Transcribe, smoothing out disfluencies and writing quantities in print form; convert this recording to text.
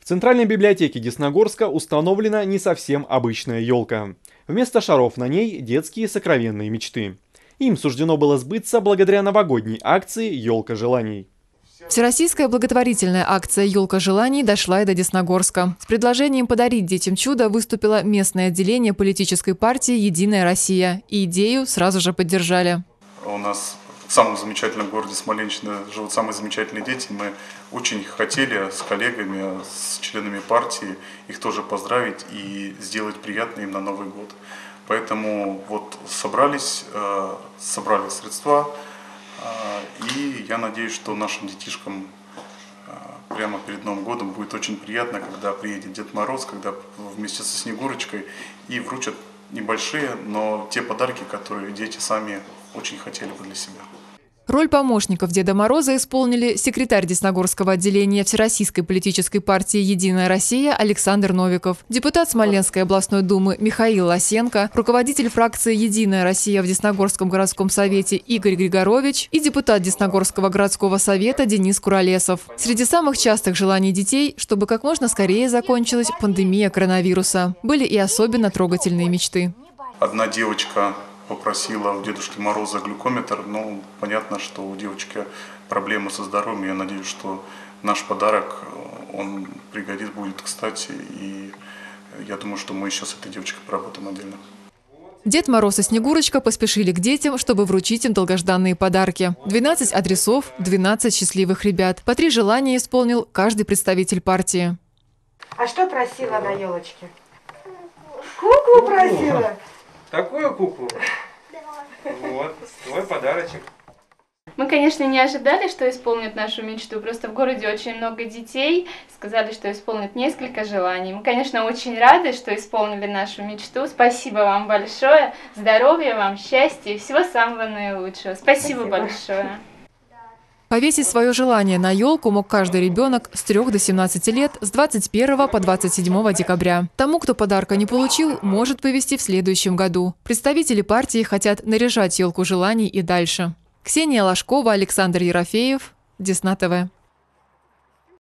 В Центральной библиотеке Десногорска установлена не совсем обычная елка. Вместо шаров на ней детские сокровенные мечты. Им суждено было сбыться благодаря новогодней акции «Елка желаний». Всероссийская благотворительная акция «Елка желаний» дошла и до Десногорска. С предложением подарить детям чудо выступило местное отделение политической партии «Единая Россия». И идею сразу же поддержали. У нас в самом замечательном городе Смоленщины живут самые замечательные дети. Мы очень хотели с коллегами, с членами партии их тоже поздравить и сделать приятно им на Новый год. Поэтому вот собрали средства, и я надеюсь, что нашим детишкам прямо перед Новым годом будет очень приятно, когда приедет Дед Мороз, когда вместе со Снегурочкой и вручат небольшие, но те подарки, которые дети сами очень хотели бы для себя. Роль помощников Деда Мороза исполнили секретарь Десногорского отделения Всероссийской политической партии «Единая Россия» Александр Новиков, депутат Смоленской областной думы Михаил Лосенко, руководитель фракции «Единая Россия» в Десногорском городском совете Игорь Григорович и депутат Десногорского городского совета Денис Куролесов. Среди самых частых желаний детей, чтобы как можно скорее закончилась пандемия коронавируса, были и особенно трогательные мечты. Одна девочка попросила у Дедушки Мороза глюкометр, но понятно, что у девочки проблемы со здоровьем. Я надеюсь, что наш подарок, он пригодится, будет кстати, и я думаю, что мы еще с этой девочкой поработаем отдельно. Дед Мороз и Снегурочка поспешили к детям, чтобы вручить им долгожданные подарки. 12 адресов, 12 счастливых ребят. По 3 желания исполнил каждый представитель партии. А что просила на елочке? Куклу просила? Такую куклу? Вот, твой подарочек. Мы, конечно, не ожидали, что исполнят нашу мечту. Просто в городе очень много детей. Сказали, что исполнят несколько желаний. Мы, конечно, очень рады, что исполнили нашу мечту. Спасибо вам большое. Здоровья вам, счастья и всего самого наилучшего. Спасибо большое. Повесить свое желание на елку мог каждый ребенок с 3 до 17 лет с 21 по 27 декабря. Тому, кто подарка не получил, может повести в следующем году. Представители партии хотят наряжать елку желаний и дальше. Ксения Ложкова, Александр Ерофеев, Десна ТВ.